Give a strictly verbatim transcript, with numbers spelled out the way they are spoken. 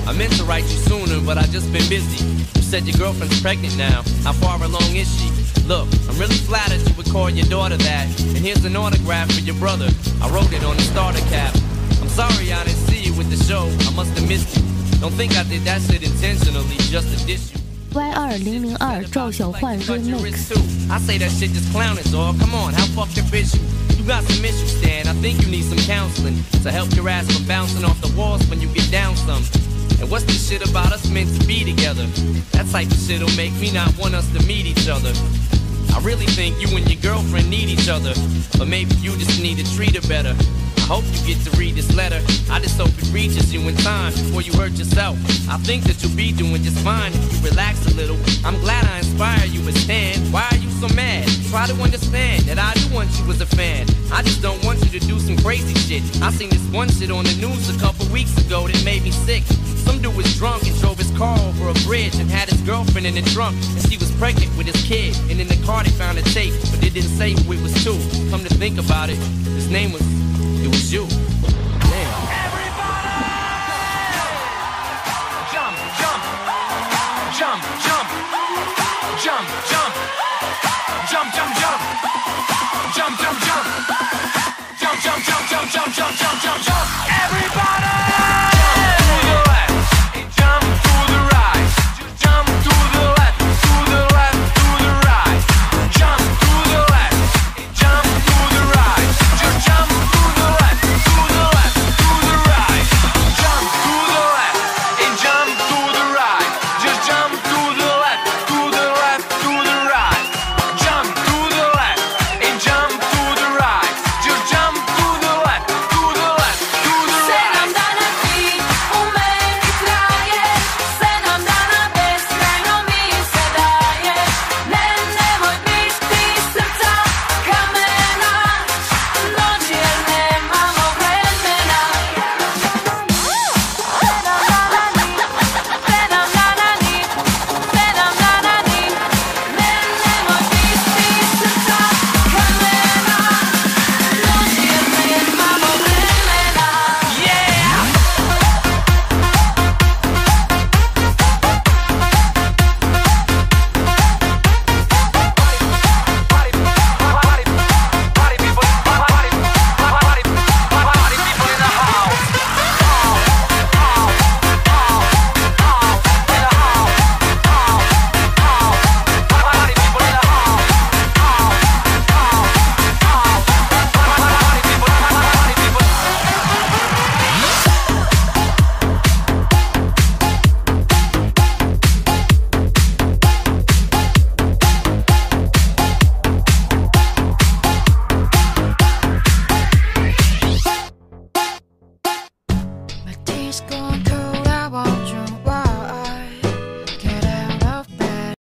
I meant to write you sooner, but I just been busy. You said your girlfriend's pregnant now. How far along is she? Look, I'm really flattered you would call your daughter that. And here's an autograph for your brother. I wrote it on the starter cap. I'm sorry I didn't see you with the show. I must have missed you. Don't think I did that shit intentionally just to diss you. Y 二零零二赵小焕 remix。 I say that shit just clowning, dog. Come on, how fucked up is you? You got some issues, Stan. I think you need some counseling to help your ass from bouncing off the walls when you get down some. And what's this shit about us meant to be together? That type of shit'll make me not want us to meet each other. I really think you and your girlfriend need each other, but maybe you just need to treat her better. I hope you get to read this letter. I just hope it reaches you in time before you hurt yourself. I think that you'll be doing just fine if you relax a little. I'm glad I inspire you as Stan. Why are you so mad? Try to understand that I do want you as a fan. I just don't want you to do some crazy shit. I seen this one shit on the news a couple weeks ago that made me sick. Some dude was drunk and drove his car over a bridge and had his girlfriend in the trunk, and she was pregnant with his kid. And in the car they found a tape, but it didn't say who it was to. Come to think about it, his name was, it was you.